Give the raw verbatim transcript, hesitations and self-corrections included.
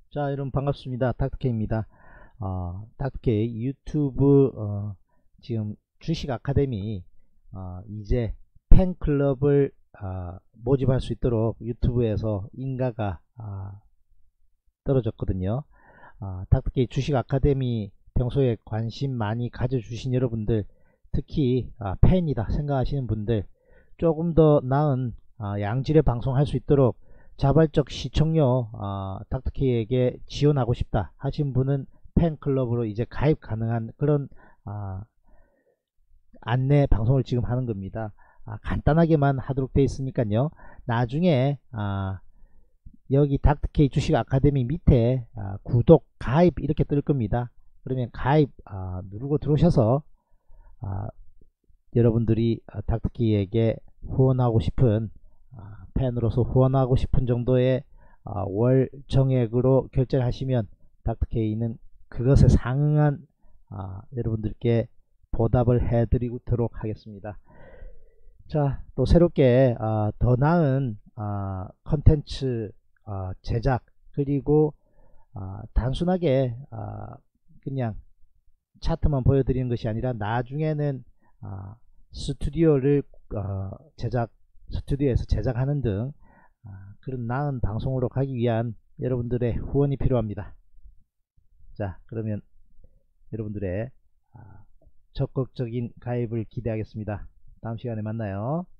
자, 여러분 반갑습니다. 닥터케이입니다. 어, 닥터케이 유튜브 어, 지금 주식 아카데미 어, 이제 팬클럽을 어, 모집할 수 있도록 유튜브에서 인가가 어, 떨어졌거든요. 어, 닥터케이 주식 아카데미 평소에 관심 많이 가져주신 여러분들, 특히 아, 팬이다 생각하시는 분들, 조금 더 나은 아, 양질의 방송 할 수 있도록 자발적 시청료 아, 닥터케이에게 지원하고 싶다 하신 분은 팬클럽으로 이제 가입 가능한 그런 아, 안내 방송을 지금 하는 겁니다. 아, 간단하게만 하도록 되어 있으니까요. 나중에 아, 여기 닥터케이 주식 아카데미 밑에 아, 구독 가입 이렇게 뜰 겁니다. 그러면 가입 아, 누르고 들어오셔서 아, 여러분들이 아, 닥터케이에게 후원하고 싶은 아, 팬으로서 후원하고 싶은 정도의 아, 월 정액으로 결제를 하시면 닥터케이는 그것에 상응한 아, 여러분들께 보답을 해드리도록 하겠습니다. 자, 또 새롭게 아, 더 나은 아, 컨텐츠 아, 제작, 그리고 아, 단순하게 아, 그냥 차트만 보여드리는 것이 아니라 나중에는 아, 스튜디오를 어, 제작 스튜디오에서 제작하는 등 아, 그런 나은 방송으로 가기 위한 여러분들의 후원이 필요합니다. 자, 그러면 여러분들의 아, 적극적인 가입을 기대하겠습니다. 다음 시간에 만나요.